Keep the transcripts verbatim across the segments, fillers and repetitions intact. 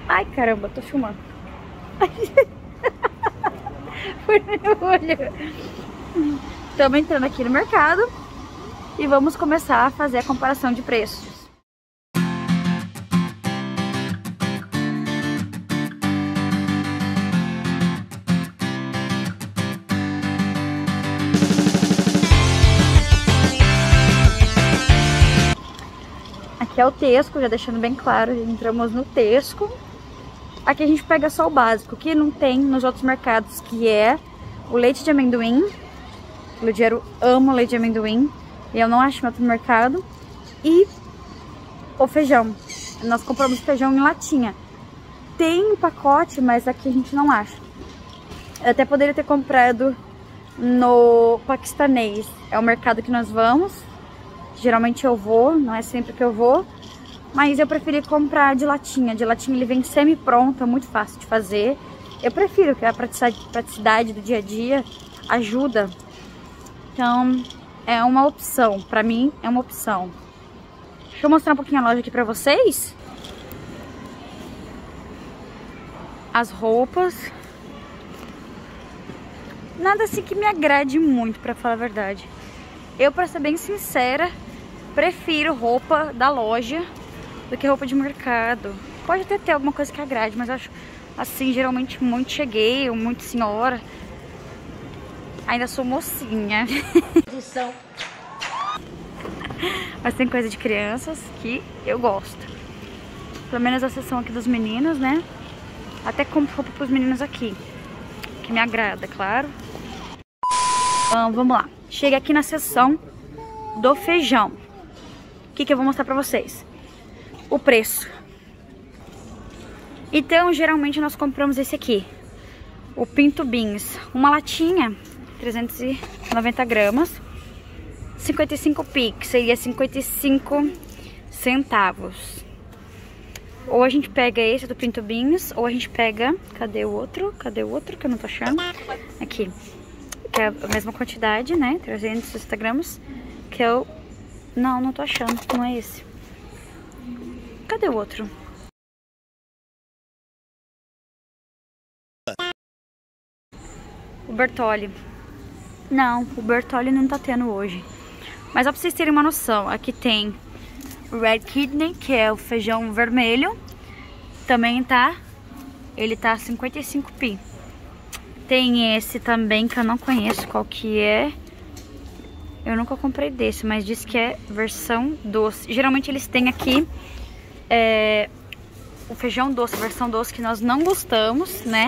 Ai, caramba, tô filmando. Foi no meu olho. Estamos entrando aqui no mercado e vamos começar a fazer a comparação de preços. Aqui é o Tesco, já deixando bem claro, entramos no Tesco. Aqui a gente pega só o básico, que não tem nos outros mercados, que é o leite de amendoim. O Ludiero ama leite de amendoim e eu não acho em outro mercado. E o feijão. Nós compramos feijão em latinha. Tem um pacote, mas aqui a gente não acha. Eu até poderia ter comprado no paquistanês. É o mercado que nós vamos. Geralmente eu vou, não é sempre que eu vou. Mas eu preferi comprar de latinha. De latinha ele vem semi-pronto, é muito fácil de fazer. Eu prefiro, que a praticidade do dia a dia ajuda. Então, é uma opção. Pra mim, é uma opção. Deixa eu mostrar um pouquinho a loja aqui pra vocês. As roupas. Nada assim que me agrade muito, pra falar a verdade. Eu, pra ser bem sincera, prefiro roupa da loja do que roupa de mercado. Pode até ter alguma coisa que agrade, mas eu acho assim, geralmente muito cheguei, ou muito senhora. Ainda sou mocinha. Mas tem coisa de crianças que eu gosto. Pelo menos a seção aqui dos meninos, né? Até compro roupa pros meninos aqui, que me agrada, claro. Então, vamos lá. Cheguei aqui na seção do feijão. O que que eu vou mostrar pra vocês? O preço. Então, geralmente nós compramos esse aqui, o Pinto Beans, uma latinha, trezentos e noventa gramas, cinquenta e cinco pix, seria cinquenta e cinco centavos. Ou a gente pega esse do Pinto Beans, ou a gente pega, cadê o outro? Cadê o outro que eu não tô achando? Aqui, que é a mesma quantidade, né, trezentos e sessenta gramas, que eu, não, não tô achando, não é esse. Cadê o outro? O Bertolli. Não, o Bertolli não tá tendo hoje. Mas só pra vocês terem uma noção, aqui tem o Red Kidney, que é o feijão vermelho. Também tá, ele tá cinquenta e cinco pi. Tem esse também que eu não conheço qual que é. Eu nunca comprei desse, mas diz que é versão doce. Geralmente eles têm aqui é, o feijão doce, versão doce, que nós não gostamos, né?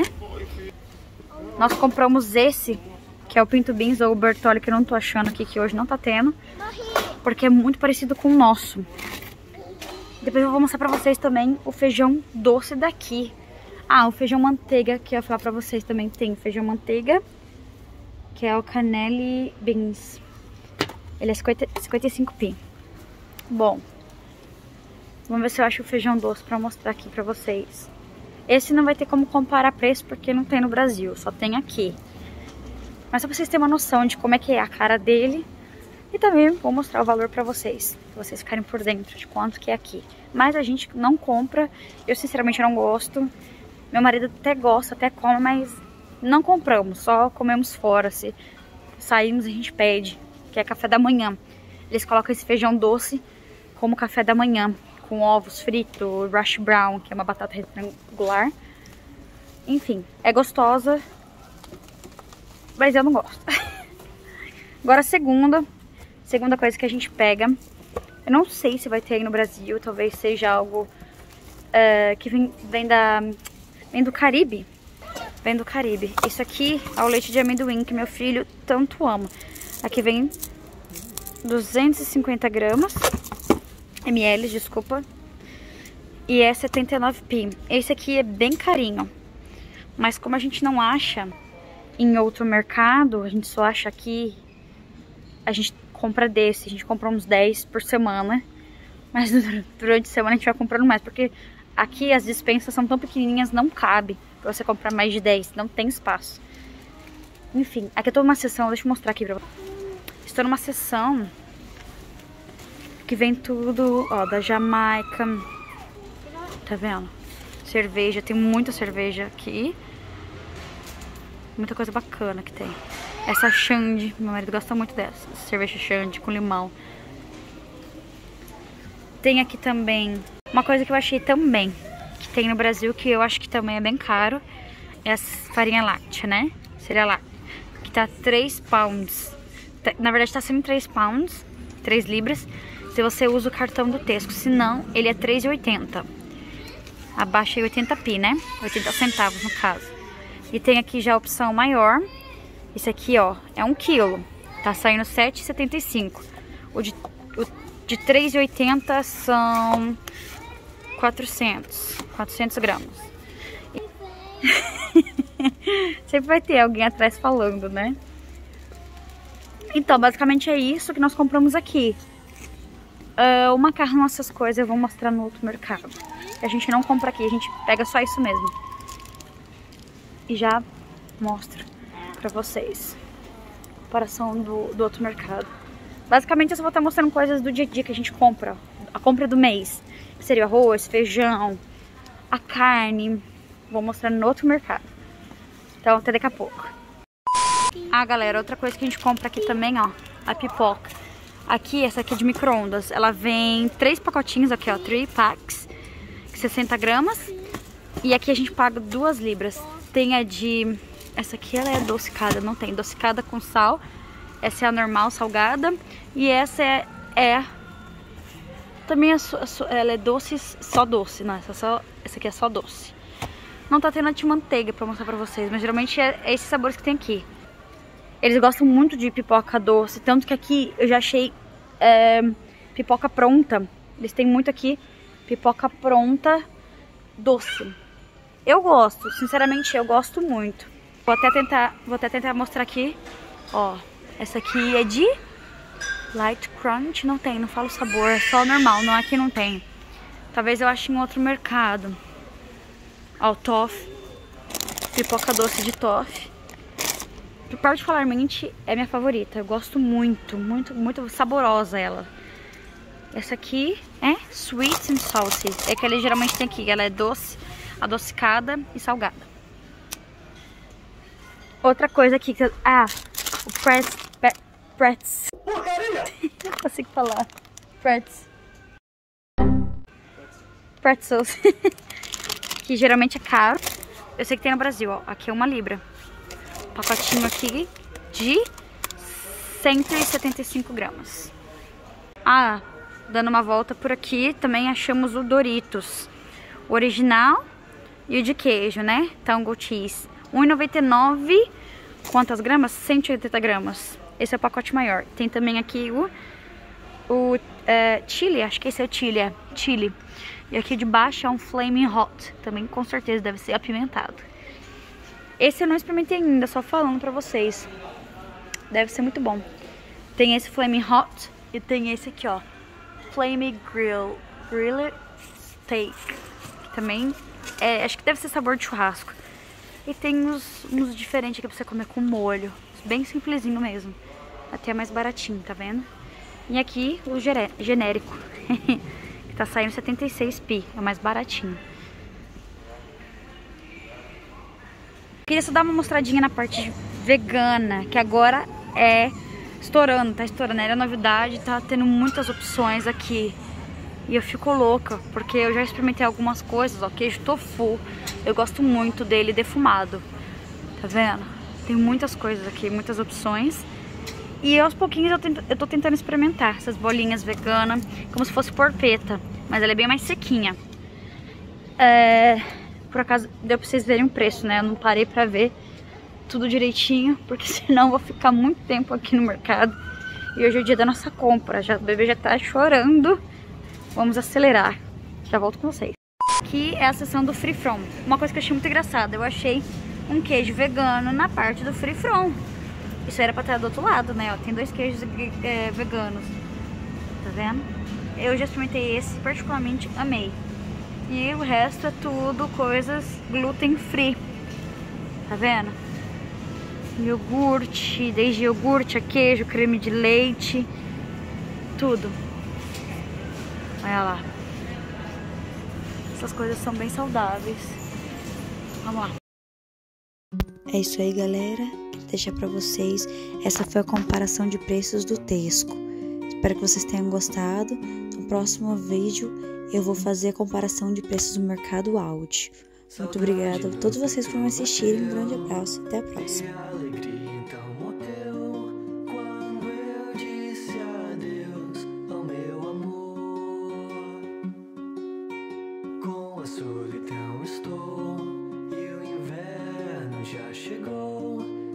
Nós compramos esse, que é o Pinto Beans ou o Bertolli, que eu não tô achando aqui, que hoje não tá tendo, porque é muito parecido com o nosso. Depois eu vou mostrar pra vocês também o feijão doce daqui. Ah, o feijão manteiga, que eu ia falar pra vocês também. Tem feijão manteiga, que é o Canelli Beans. Ele é cinquenta, cinquenta e cinco pi. Bom, vamos ver se eu acho o feijão doce pra mostrar aqui pra vocês. Esse não vai ter como comparar preço, porque não tem no Brasil, só tem aqui. Mas só pra vocês terem uma noção de como é que é a cara dele. E também vou mostrar o valor pra vocês, pra vocês ficarem por dentro de quanto que é aqui. Mas a gente não compra, eu sinceramente não gosto. Meu marido até gosta, até come, mas não compramos, só comemos fora. Se saímos a gente pede, que é café da manhã. Eles colocam esse feijão doce como café da manhã, com ovos fritos, hash brown, que é uma batata retangular. Enfim, é gostosa, mas eu não gosto. Agora a segunda, segunda coisa que a gente pega, eu não sei se vai ter aí no Brasil, talvez seja algo uh, que vem, vem, da, vem do Caribe. Vem do Caribe. Isso aqui é o leite de amendoim, que meu filho tanto ama. Aqui vem duzentos e cinquenta gramas, ml, desculpa. E é setenta e nove pi. Esse aqui é bem carinho, mas como a gente não acha em outro mercado, a gente só acha aqui, a gente compra desse. A gente compra uns dez por semana, mas durante a semana a gente vai comprando mais, porque aqui as dispensas são tão pequenininhas, não cabe pra você comprar mais de dez, não tem espaço. Enfim, aqui eu tô numa seção, deixa eu mostrar aqui pra vocês. Estou numa seção que vem tudo, ó, da Jamaica. Tá vendo? cerveja, tem muita cerveja aqui. Muita coisa bacana que tem. Essa Xande, meu marido gosta muito dessa, cerveja Xande com limão. Tem aqui também, uma coisa que eu achei também, que tem no Brasil, que eu acho que também é bem caro, é a farinha láctea, né? Seria lá, que tá três pounds. Na verdade tá sendo três pounds, três libras, se você usa o cartão do Tesco, senão ele é três e oitenta. Abaixo aí oitenta pi, né? oitenta centavos no caso. E tem aqui já a opção maior. Esse aqui, ó, é um quilo. Tá saindo sete e setenta e cinco. O de, o de três e oitenta são quatrocentos gramas. Sempre vai ter alguém atrás falando, né? Então, basicamente é isso que nós compramos aqui. Uh, o macarrão, essas coisas eu vou mostrar no outro mercado. A gente não compra aqui, a gente pega só isso mesmo. E já mostro pra vocês a comparação do, do outro mercado. Basicamente eu só vou estar mostrando coisas do dia a dia que a gente compra. A compra do mês, que seria o arroz, feijão, a carne. Vou mostrar no outro mercado. Então até daqui a pouco. Ah, galera, outra coisa que a gente compra aqui também, ó, a pipoca. Aqui, essa aqui é de micro-ondas. Ela vem três pacotinhos aqui, ó, three packs, sessenta gramas. E aqui a gente paga duas libras. Tem a de... Essa aqui ela é adocicada, não tem. Adocicada com sal. Essa é a normal, salgada. E essa é... é... Também é, ela é doce, só doce. Não, essa, só, essa aqui é só doce. Não tá tendo a de manteiga pra mostrar pra vocês. Mas geralmente é, é esses sabores que tem aqui. Eles gostam muito de pipoca doce. Tanto que aqui eu já achei é, pipoca pronta. Eles têm muito aqui pipoca pronta doce. Eu gosto, sinceramente eu gosto muito. Vou até tentar, vou até tentar mostrar aqui. Ó, essa aqui é de Light Crunch. Não tem, não falo o sabor, é só normal, não, aqui não tem. Talvez eu ache em outro mercado. Ó, o Toffee, pipoca doce de Toffee. Particularmente é minha favorita, eu gosto muito, muito, muito saborosa ela. Essa aqui é Sweet and Salty, é que ela geralmente tem aqui, ela é doce, adocicada e salgada. Outra coisa aqui, que ah, o pretz, pretz, porcaria! Não consigo falar, pretz, pretzels, que geralmente é caro. Eu sei que tem no Brasil, ó, aqui é uma libra. Pacotinho aqui de cento e setenta e cinco gramas. Ah, dando uma volta por aqui, também achamos o Doritos. O original e o de queijo, né? Tango Cheese. um e noventa e nove. Quantas gramas? cento e oitenta gramas. Esse é o pacote maior. Tem também aqui o, o é, chili, acho que esse é o chili, é chili. E aqui de baixo é um Flaming Hot. Também com certeza deve ser apimentado. Esse eu não experimentei ainda, só falando pra vocês. Deve ser muito bom. Tem esse Flaming Hot e tem esse aqui, ó. Flaming Grill. Grilled Steak. Que também é, acho que deve ser sabor de churrasco. E tem uns, uns diferentes aqui pra você comer com molho. Bem simplesinho mesmo. Até mais baratinho, tá vendo? E aqui o genérico. Que tá saindo setenta e seis pi. É o mais baratinho. Queria só dar uma mostradinha na parte vegana, que agora é estourando, tá estourando, era novidade, tá tendo muitas opções aqui. E eu fico louca, porque eu já experimentei algumas coisas, ó, queijo tofu, eu gosto muito dele defumado, tá vendo? Tem muitas coisas aqui, muitas opções. E aos pouquinhos eu, tento, eu tô tentando experimentar essas bolinhas veganas, como se fosse porpeta, mas ela é bem mais sequinha. É... Por acaso deu pra vocês verem o preço, né? Eu não parei pra ver tudo direitinho, porque senão eu vou ficar muito tempo aqui no mercado. E hoje é o dia da nossa compra, já, o bebê já tá chorando. Vamos acelerar. Já volto com vocês. Aqui é a seção do Free From. Uma coisa que eu achei muito engraçada, eu achei um queijo vegano na parte do Free From. Isso era pra estar do outro lado, né? Ó, tem dois queijos é, veganos. Tá vendo? Eu já experimentei esse, particularmente amei. E o resto é tudo coisas gluten free. Tá vendo? Iogurte, desde iogurte a queijo, creme de leite, tudo. Olha lá. Essas coisas são bem saudáveis. Vamos lá. É isso aí, galera. Queria deixar pra vocês. Essa foi a comparação de preços do Tesco. Espero que vocês tenham gostado. No próximo vídeo eu vou fazer a comparação de preços do Mercado Aldi. Muito obrigada a todos vocês por me assistirem. Um grande abraço. Até a próxima. Solidão estou e o inverno já chegou.